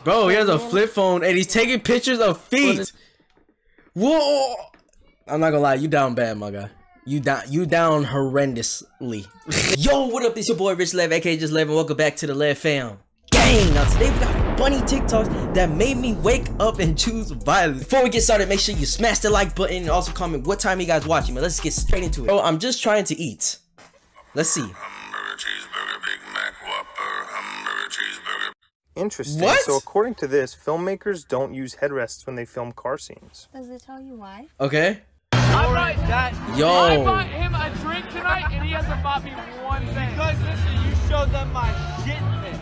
Bro, he has a flip phone and he's taking pictures of feet. Whoa! I'm not gonna lie, you down bad, my guy. You down horrendously. Yo, what up? It's your boy Rich Lev, aka Just Lev, and welcome back to the Lev Fam. Gang! Now today we got funny TikToks that made me wake up and choose violence. Before we get started, make sure you smash the like button and also comment what time you guys watching, man. Let's get straight into it. Bro, I'm just trying to eat. Let's see. Hamburger, cheeseburger, Big Mac, Whopper, hamburger, cheeseburger. Interesting. What? So according to this, filmmakers don't use headrests when they film car scenes. Does it tell you why? Okay. I bought him a drink tonight, and he hasn't bought me one thing. Because listen, you showed them my shit thing.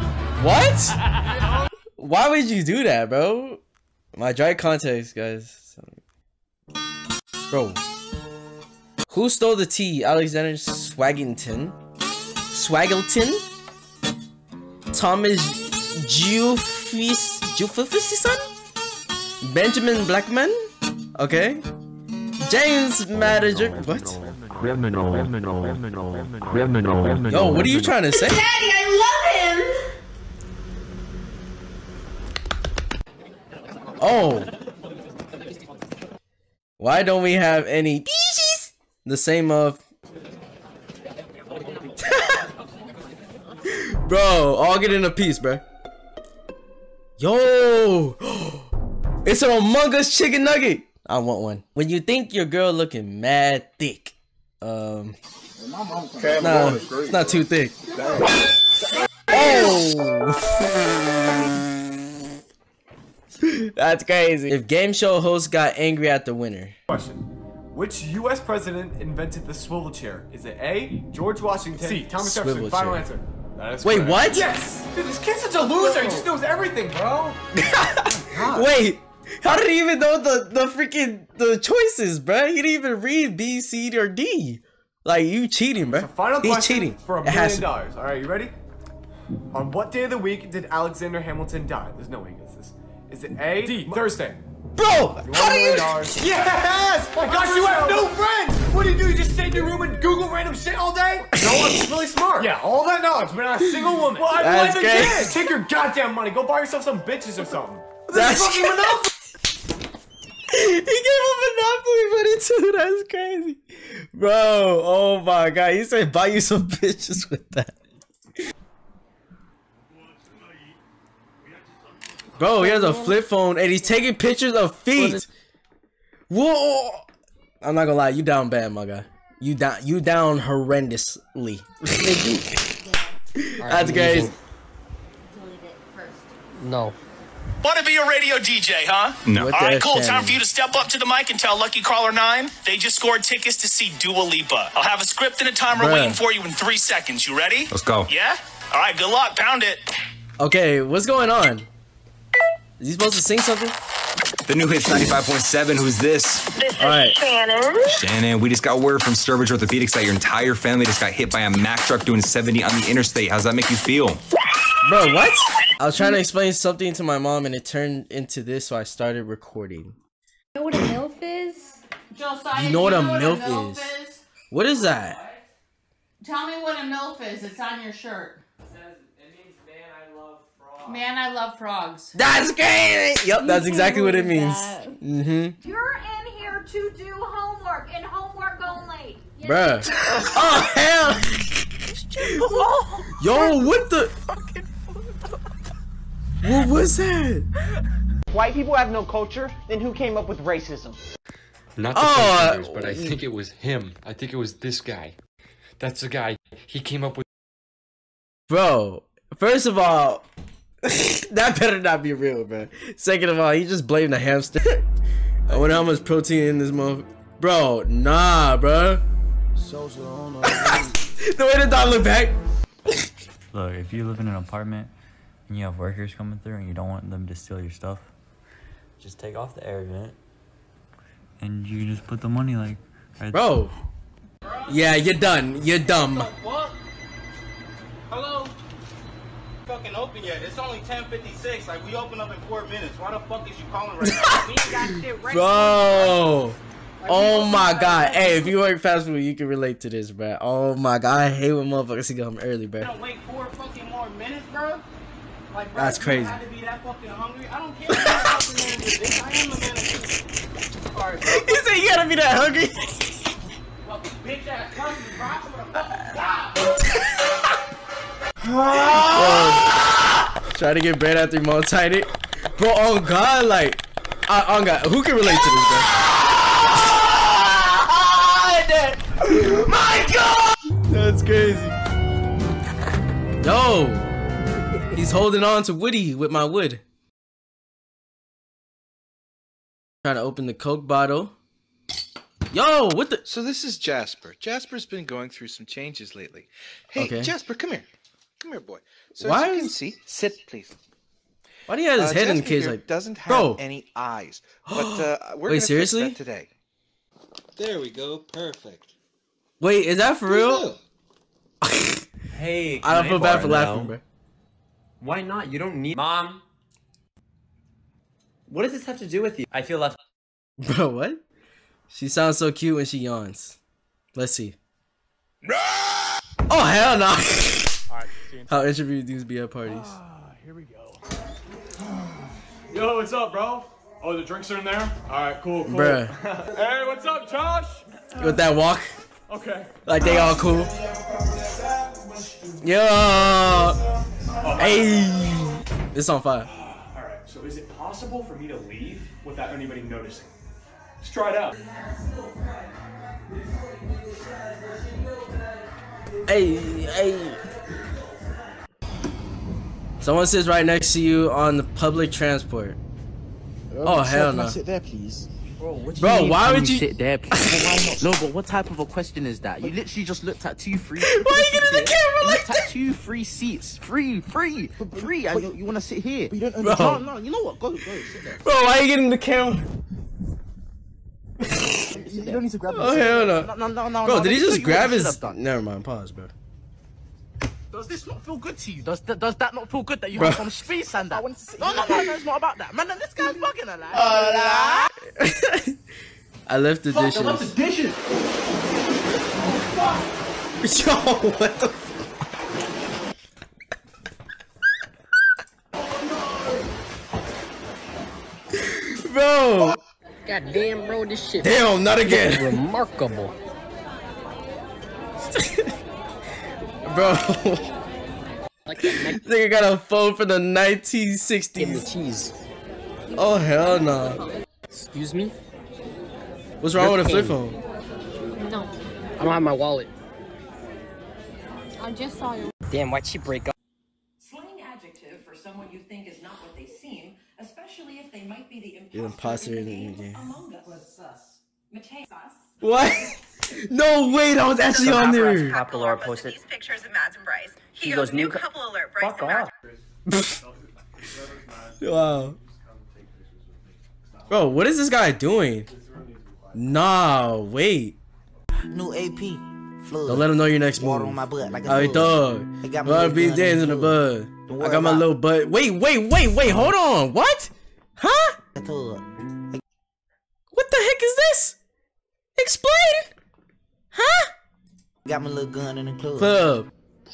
What? Why would you do that, bro? My dry context, guys. Bro. Who stole the tea? Alexander Swaggington? Thomas Jufifison? Benjamin Blackman? Okay. James Manager. What? Yo, what are you trying to say? Daddy, I love him! Oh. Why don't we have any species? The same of bro, all get in a piece, bro. Yo, it's an Among Us chicken nugget. I want one. When you think your girl looking mad thick, nah, it's not too thick. Oh, that's crazy. If game show host got angry at the winner. Question. Which U.S. president invented the swivel chair? Is it A, George Washington, C, Thomas Swivel Jefferson? Final chair. answer. That is Wait, correct. what? Yes! Dude, this kid's such a loser. He just knows everything, bro. Wait, how did he even know the choices, bro? He didn't even read B, C, or D. Like, you cheating, bro. So final He's question cheating. for $1 It has million. to- All right, you ready? On what day of the week did Alexander Hamilton die? There's no way he gets this. Is it A, D, Thursday? Bro, how do you? Yes! Oh my gosh, you have no friends! What do? You just sit in your room and Google random shit all day? No, I'm really smart. Yeah, all that knowledge, but not a single woman. Well, I That's believe in great. kids. Take your goddamn money. Go buy yourself some bitches or something. That's This is fucking Monopoly. He gave him Monopoly money too. That's crazy, bro. Oh my god, he said buy you some bitches with that. Bro, he has a flip phone and he's taking pictures of feet. Whoa! I'm not gonna lie, you down bad, my guy. You down horrendously. That's crazy. Delete it first. No. Want to be a radio DJ, huh? No. All right, cool. Time for you to step up to the mic and tell Lucky Caller 9 they just scored tickets to see Dua Lipa. I'll have a script and a timer Bruh. waiting for you in 3 seconds. You ready? Let's go. Yeah? All right, good luck. Pound it. Okay, what's going on? Is he supposed to sing something? The new hit's 95.7. Who's this? All right. Shannon, we just got word from Sturbridge Orthopedics that your entire family just got hit by a Mack truck doing 70 on the interstate. How's that make you feel? Bro, what? I was trying to explain something to my mom and it turned into this, so I started recording. You know what a MILF is? Josiah, You know what a MILF MILF is? What is that? Tell me what a MILF is. It's on your shirt. It means man, I love frogs. Man, I love frogs. That's crazy! Yep, that's exactly what it means. Mm-hmm. You're in here to do homework and homework only. Bruh. Oh, hell! Yo, what the? What was that? White people have no culture, then who came up with racism? Not the fingers, but I think it was him. I think it was this guy. That's the guy. He came up with. Bro, first of all, that better not be real, bro. Second of all, he just blamed the hamster. I wonder how much protein in this motherfucker. Bro, nah, bro. The way the dog look back. Look, if you live in an apartment and you have workers coming through and you don't want them to steal your stuff, just take off the air vent and you just put the money like right. Bro. Yeah, you're done. You're dumb. What? Hello? Fucking open yet. It's only 10:56. Like, we open up in 4 minutes. Why the fuck is you calling right now? We ain't got shit right. Bro. Oh my god. Hey, if you work fast food, you can relate to this, bro. Oh my god. I hate when motherfuckers see come early, bro. Wait 4 fucking more minutes, bro? Like, bro, That's crazy. You had to be that fucking hungry. I don't care if you're the fucking manager, bitch. I am the manager. Alright, bro. He said you gotta be that hungry. Fucking bitch ass person, bro. I swear to fucking God. Try to get bread after multi it. Bro, oh God, like, oh God, who can relate to this, bro? My God! That's crazy. Yo, he's holding on to Woody with my wood. Trying to open the Coke bottle. Yo, what the? So this is Jasper. Jasper's been going through some changes lately. Hey, Okay. Jasper, come here. Come here, boy. So Why as you can is- see, sit, please. Why do you have his head in the Jasper case here like? doesn't have Bro. any eyes, but we're Wait, gonna seriously? fix that today. There we go. Perfect. Wait, is that for real? Hey, I don't feel bad for laughing, bro. Why not? You don't need. Mom, what does this have to do with you? I feel left. Bro, what? She sounds so cute when she yawns. Let's see. Oh hell no! How interviews be at parties? Here we go. Yo, what's up, bro? Oh, the drinks are in there? Alright, cool, cool. Bruh. Hey, what's up, Josh? With that walk, Okay. like they all cool. Yo, hey, it's on fire. Alright, so is it possible for me to leave without anybody noticing? Let's try it out. Hey, hey. Someone sits right next to you on the public transport. Oh hell no. Sit there, please. Bro, what do Bro, you mean, why can would you- sit there? Please? Why not? No, but what type of a question is that? You literally just looked at 2 free. Why are you getting the camera like that? 2 free seats, free, and you want to sit here? But you don't Bro. No, you know what? Go, sit there. Bro, why are you getting the camera? You don't need to grab it. Oh hell no. No. Bro, did he Let me just show you grab what you should his? have done. Never mind. Pause, bro. Does this not feel good to you? Does that not feel good that you Bro. have some space and that? No, it's not about that. Man, this guy's bugging a lot. I left the dishes. dishes! Yo, what the? Bro. God damn, bro, this shit. Damn, not again. Remarkable. Bro. Like that Nigga got a phone from the 1960s. in the cheese. Oh hell no. Excuse me? What's wrong You're with a flip paying. phone? No, I don't have my wallet. I just saw you. Damn, why'd she break up? Slang adjective for someone you think is not what they seem, especially if they might be the You're imposter imposter in the in the game game. Among Us. Mateo. What? No way, that was actually on there. Pop Galore posted these pictures of Mads and Bryce. He goes, new couple alert, Bryce Fuck and Mads. off. Wow. Bro, what is this guy doing? Nah, wait. New AP. Flood. Don't let him know your next Water move. on my butt like a Alright, flood. dog. I got A my lot of little beat gun in days in the the bud. Don't I worry got my about little butt. Wait, hold on. What? Huh? What the heck is this? Explain. Huh? Got my little gun in the club. Club.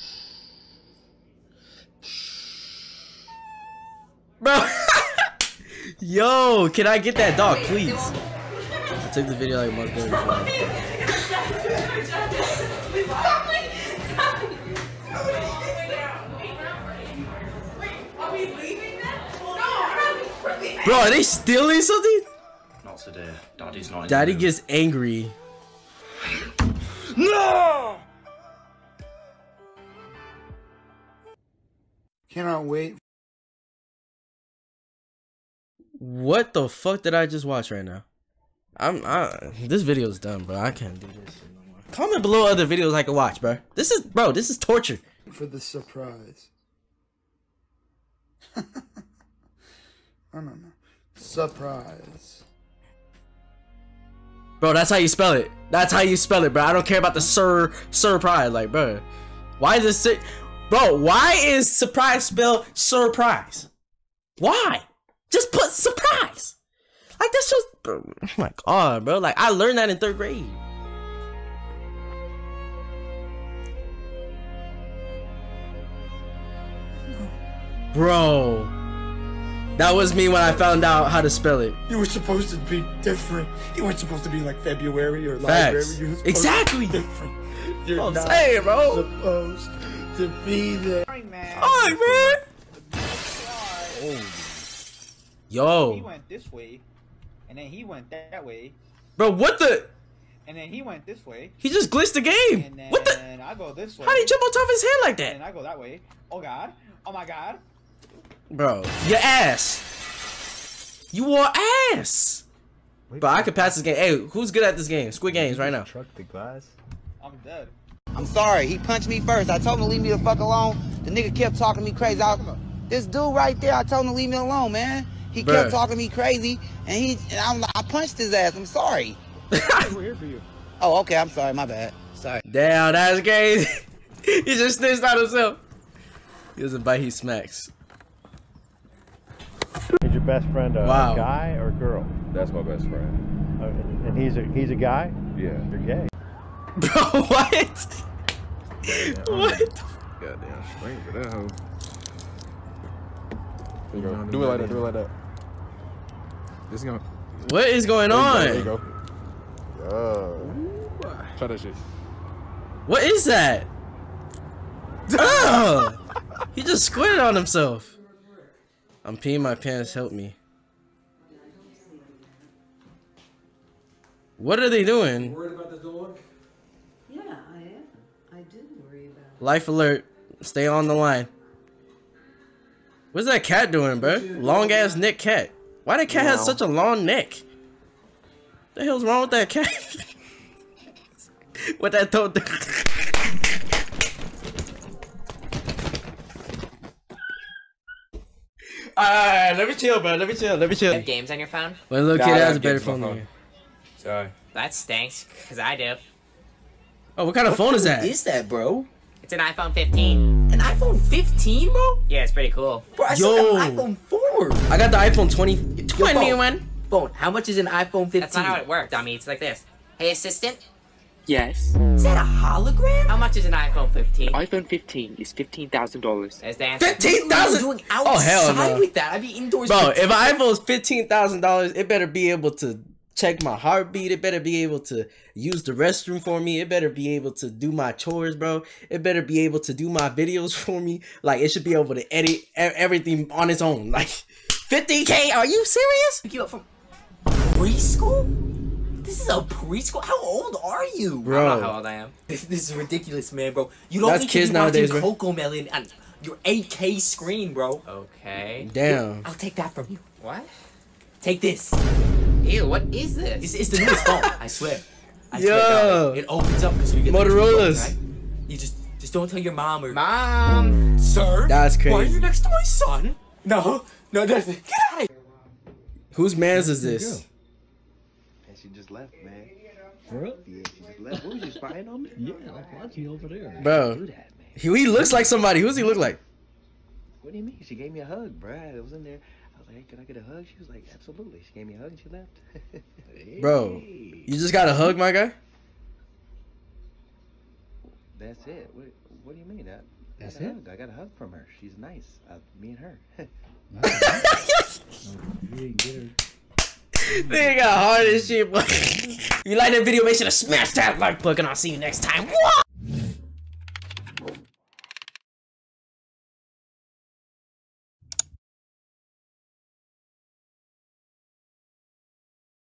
Bro. Yo, can I get that dog, please? I took the video like a month ago. Bro, are they stealing something? Not today. Daddy's not in Daddy the room. gets angry. No! Cannot wait. What the fuck did I just watch right now? This video's done, bro. I can't do this shit no more. Comment below other videos I can watch, bro. This is torture. For the surprise. I don't know. Surprise. Bro, that's how you spell it. That's how you spell it, bro. I don't care about the surprise. Like, bro, why is this? Bro, why is surprise spelled surprise? Why? Just put surprise. Like, that's just, bro, oh my god, bro. Like, I learned that in 3rd grade. Bro. That was me when I found out how to spell it. You were supposed to be different. You weren't supposed to be like February or Facts. library. You were supposed Exactly. to be different. You're I'm not saying, bro. supposed to be there. Alright, man. Yo. He went this way, and then he went that way, Bro, what the? and then he went this way. He just glitched the game. And then What the? I go this way. How did he jump on top of his head like And that? then I go that way. Oh God. Oh my God. Bro, your ass. You wore ass. Bro, I could pass this game. Hey, who's good at this game? Squid Games right now. I'm dead. I'm sorry, he punched me first. I told him to leave me the fuck alone. The nigga kept talking me crazy. This dude right there, I told him to leave me alone, man. He kept Bruh. talking me crazy, and I punched his ass. I'm sorry. We're here for you. Oh, okay, I'm sorry, my bad. Sorry. Damn, that's crazy. He just snitched on himself. He doesn't bite, he smacks. Is your best friend a Wow. guy or a girl? That's my best friend. And he's a guy? Yeah. You're gay. Bro, what? What? Goddamn strength for that hoe. There you go. Do it like that. Do it like that. Just go. What is going on? There you go. Try that shit. What is that? Ugh! He just squinted on himself. I'm peeing my pants, help me. What are they doing? Worried about the dog? Yeah, I am. I do worry about it. Life alert. Stay on the line. What's that cat doing, bro? Long ass neck cat. Why that cat has such a long neck? What the hell's wrong with that cat? What that throat? Alright, let me chill, bro. Let me chill. Let me chill. You have games on your phone? My little kid has a better phone than you. Sorry. That stinks, because I do. Oh, what kind of phone is that? What is that, bro? It's an iPhone 15. An iPhone 15, bro? Yeah, it's pretty cool. Bro, I Yo. got an iPhone 4. I got the iPhone 21. Phone, how much is an iPhone 15? That's not how it works, dummy. It's like this. Hey, assistant? Yes. Is that a hologram? How much is an iPhone 15? iPhone 15 is $15,000. There's the answer. 15,000? Doing Oh, hell outside no. with that? I'd be indoors. Bro, for if an iPhone's $15,000, it better be able to check my heartbeat. It better be able to use the restroom for me. It better be able to do my chores, bro. It better be able to do my videos for me. Like, it should be able to edit everything on its own. Like, 50K? Are you serious? Pick you up from preschool? This is a preschool? How old are you? Bro. I don't know how old I am. This is ridiculous, man, bro. You don't That's need kids to be nowadays, watching bro. Coco Melon on your 8K screen, bro. Okay. Damn. I'll take that from you. What? Take this. Ew, what is this? It's the newest phone, I swear. I swear to God. It opens up because you get Motorola's. Right? You just don't tell your mom or Mom. Sir? That's crazy. Why are you next to my son? No, that's get out of here. Whose man's is this? And she just left, man. Yeah, she just left. What was you spying on me? Yeah, I'm watching you over there. Bro, he looks like somebody. Who's he look like? What do you mean? She gave me a hug, bro. I was in there. I was like, hey, can I get a hug? She was like, absolutely. She gave me a hug and she left. Hey. Bro, you just got a hug, my guy? That's it. What do you mean? That's I got a it? hug. I got a hug from her. She's nice. Me and her. You didn't get her. They got hard as shit, boy. If you like that video, make sure to smash that like button. I'll see you next time. What?